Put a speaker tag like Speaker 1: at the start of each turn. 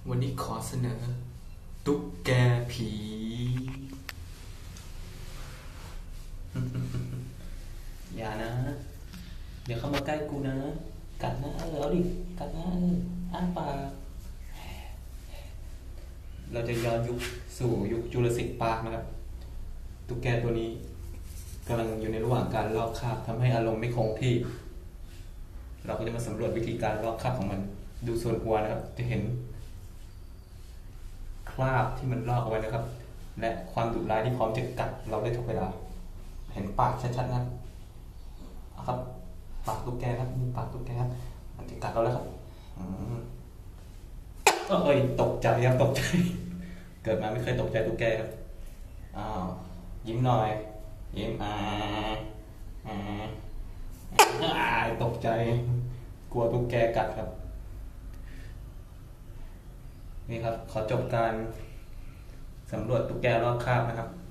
Speaker 1: วันนี้ขอเสนอตุ๊กแกผี
Speaker 2: อย่านะเดี๋ยวเข้ามาใกล้กูนะกัดนะเอาดิกัดนะอ้าปากเราจะย้อนยุคสู่ยุคจูราสสิกปาร์คนะครับตุ๊กแกตัวนี้กำลังอยู่ในระหว่างการลอกคราบทำให้อารมณ์ไม่คงที่เราก็จะมาสำรวจวิธีการลอกคราบของมันดูส่วนหัวนะครับจะเห็นคราบที่มันลอกเอาไว้นะครับและความดุร้ายที่พร้อมจะกัดเราได้ทุกเวลาเห็นปากชัดๆนะครับปากตุ๊กแกครับมีปากตุ๊กแกครับมันจะกัดเราแล้วครับเอ้ยตกใจครับตกใจเกิดมาไม่เคยตกใจตุ๊กแกครับอ้าวยิ้มหน่อยยิ้มตกใจกลัวตุ๊กแกกัดครับนี่ครับขอจบการสำรวจตุ๊กแกลอกคราบนะครับ